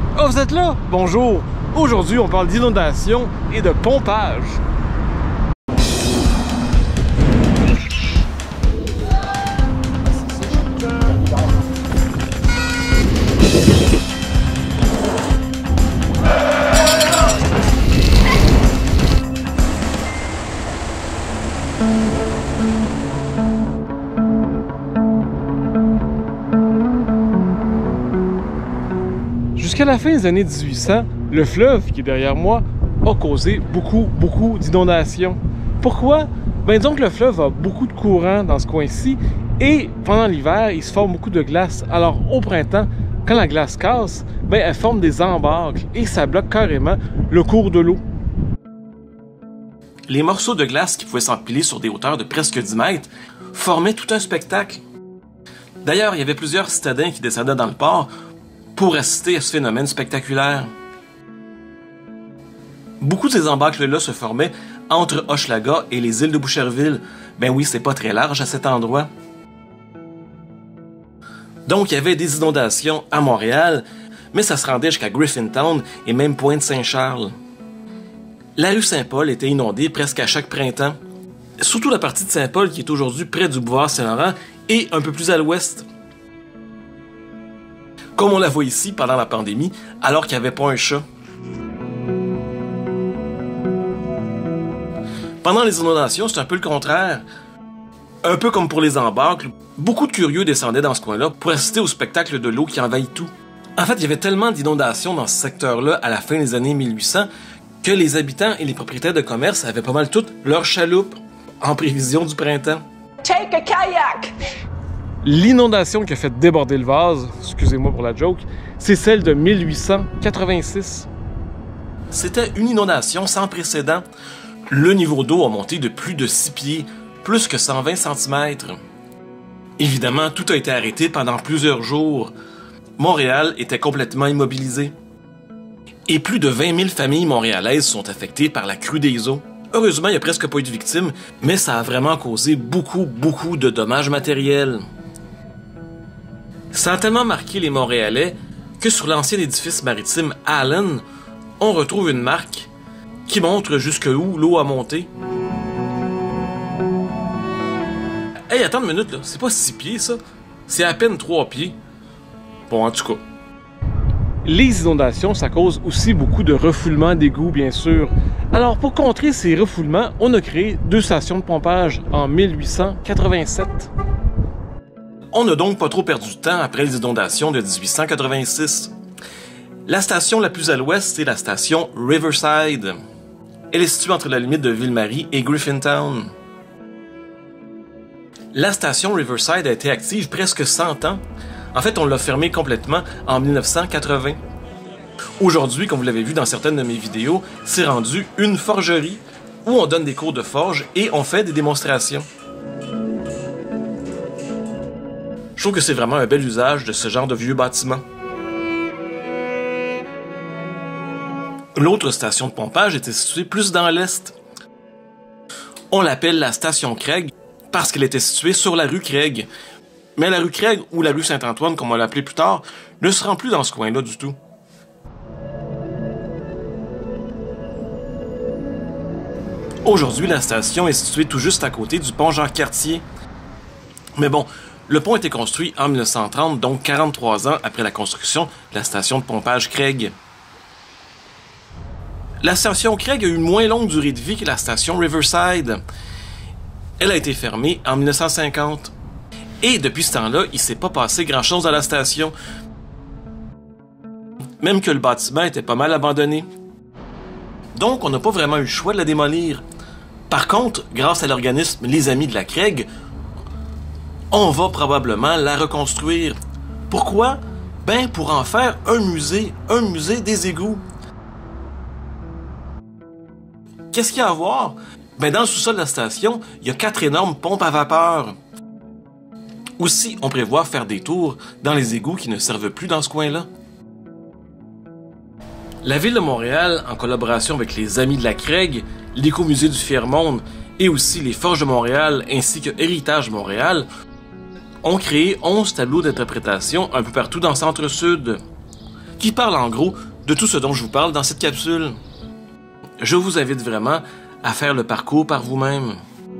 Oh, vous êtes là? Bonjour! Aujourd'hui, on parle d'inondation et de pompage. Jusqu'à la fin des années 1800, le fleuve qui est derrière moi a causé beaucoup d'inondations. Pourquoi? Ben disons que le fleuve a beaucoup de courant dans ce coin-ci et pendant l'hiver, il se forme beaucoup de glace. Alors au printemps, quand la glace casse, ben elle forme des embâcles et ça bloque carrément le cours de l'eau. Les morceaux de glace qui pouvaient s'empiler sur des hauteurs de presque 10 mètres formaient tout un spectacle. D'ailleurs, il y avait plusieurs citadins qui descendaient dans le port pour assister à ce phénomène spectaculaire. Beaucoup de ces embâcles-là se formaient entre Hochelaga et les îles de Boucherville. Ben oui, c'est pas très large à cet endroit. Donc, il y avait des inondations à Montréal, mais ça se rendait jusqu'à Griffintown et même Pointe-Saint-Charles. La rue Saint-Paul était inondée presque à chaque printemps, surtout la partie de Saint-Paul qui est aujourd'hui près du boulevard Saint-Laurent et un peu plus à l'ouest. Comme on la voit ici pendant la pandémie, alors qu'il n'y avait pas un chat. Pendant les inondations, c'est un peu le contraire. Un peu comme pour les embâcles, beaucoup de curieux descendaient dans ce coin-là pour assister au spectacle de l'eau qui envahit tout. En fait, il y avait tellement d'inondations dans ce secteur-là à la fin des années 1800 que les habitants et les propriétaires de commerce avaient pas mal toutes leurs chaloupes en prévision du printemps. Take a kayak! L'inondation qui a fait déborder le vase, excusez-moi pour la joke, c'est celle de 1886. C'était une inondation sans précédent. Le niveau d'eau a monté de plus de 6 pieds, plus que 120 cm. Évidemment, tout a été arrêté pendant plusieurs jours. Montréal était complètement immobilisé. Et plus de 20 000 familles montréalaises sont affectées par la crue des eaux. Heureusement, il n'y a presque pas eu de victimes, mais ça a vraiment causé beaucoup de dommages matériels. Ça a tellement marqué les Montréalais que sur l'ancien édifice maritime Allen, on retrouve une marque qui montre jusqu'où l'eau a monté. Hey, attends une minute, là. C'est pas 6 pieds, ça. C'est à peine 3 pieds. Bon, en tout cas. Les inondations, ça cause aussi beaucoup de refoulements d'égouts, bien sûr. Alors, pour contrer ces refoulements, on a créé 2 stations de pompage en 1887. On n'a donc pas trop perdu de temps après les inondations de 1886. La station la plus à l'ouest, c'est la station Riverside. Elle est située entre la limite de Ville-Marie et Griffintown. La station Riverside a été active presque 100 ans. En fait, on l'a fermée complètement en 1980. Aujourd'hui, comme vous l'avez vu dans certaines de mes vidéos, c'est rendu une forgerie où on donne des cours de forge et on fait des démonstrations. Je trouve que c'est vraiment un bel usage de ce genre de vieux bâtiment. L'autre station de pompage était située plus dans l'est. On l'appelle la station Craig parce qu'elle était située sur la rue Craig. Mais la rue Craig, ou la rue Saint-Antoine, comme on l'a appelée plus tard, ne se rend plus dans ce coin-là du tout. Aujourd'hui, la station est située tout juste à côté du pont Jacques-Cartier. Mais bon, le pont a été construit en 1930, donc 43 ans après la construction de la station de pompage Craig. La station Craig a eu une moins longue durée de vie que la station Riverside. Elle a été fermée en 1950. Et depuis ce temps-là, il ne s'est pas passé grand-chose à la station. Même que le bâtiment était pas mal abandonné. Donc, on n'a pas vraiment eu le choix de la démolir. Par contre, grâce à l'organisme Les Amis de la Craig, on va probablement la reconstruire. Pourquoi? Ben, pour en faire un musée des égouts. Qu'est-ce qu'il y a à voir? Ben, dans le sous-sol de la station, il y a 4 énormes pompes à vapeur. Aussi, on prévoit faire des tours dans les égouts qui ne servent plus dans ce coin-là. La Ville de Montréal, en collaboration avec les Amis de la Craig, l'Écomusée du Fier-Monde et aussi les Forges de Montréal ainsi que Héritage Montréal, ont créé 11 tableaux d'interprétation un peu partout dans le centre-sud. qui parle en gros de tout ce dont je vous parle dans cette capsule. Je vous invite vraiment à faire le parcours par vous-même.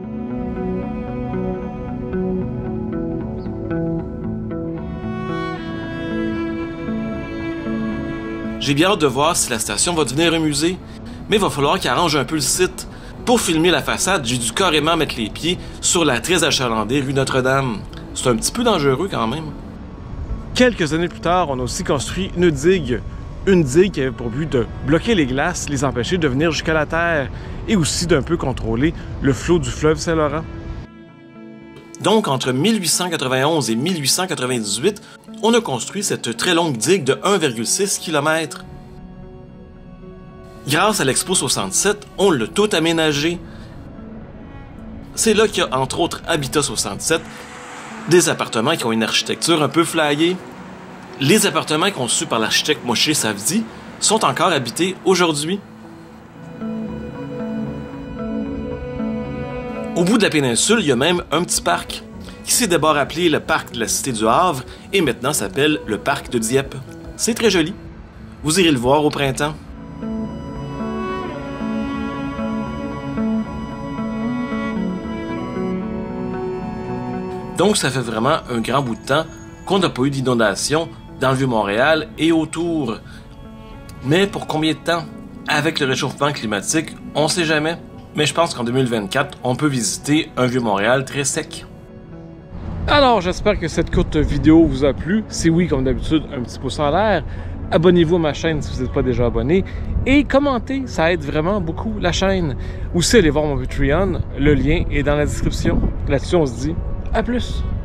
J'ai bien hâte de voir si la station va devenir un musée, mais il va falloir qu'il arrange un peu le site. Pour filmer la façade, j'ai dû carrément mettre les pieds sur la très achalandée rue Notre-Dame. C'est un petit peu dangereux quand même. Quelques années plus tard, on a aussi construit une digue. Une digue qui avait pour but de bloquer les glaces, les empêcher de venir jusqu'à la terre, et aussi d'un peu contrôler le flot du fleuve Saint-Laurent. Donc, entre 1891 et 1898, on a construit cette très longue digue de 1,6 km. Grâce à l'Expo 67, on l'a tout aménagé. C'est là qu'il y a entre autres Habitat 67, des appartements qui ont une architecture un peu flyée. Les appartements conçus par l'architecte Moshe Safdie sont encore habités aujourd'hui. Au bout de la péninsule, il y a même un petit parc qui s'est d'abord appelé le parc de la Cité du Havre et maintenant s'appelle le parc de Dieppe. C'est très joli. Vous irez le voir au printemps. Donc ça fait vraiment un grand bout de temps qu'on n'a pas eu d'inondation dans le Vieux-Montréal et autour. Mais pour combien de temps? Avec le réchauffement climatique, on ne sait jamais. Mais je pense qu'en 2024, on peut visiter un Vieux-Montréal très sec. Alors, j'espère que cette courte vidéo vous a plu. Si oui, comme d'habitude, un petit pouce en l'air. Abonnez-vous à ma chaîne si vous n'êtes pas déjà abonné. Et commentez, ça aide vraiment beaucoup la chaîne. Aussi, allez voir mon Patreon. Le lien est dans la description. Là-dessus, on se dit à plus!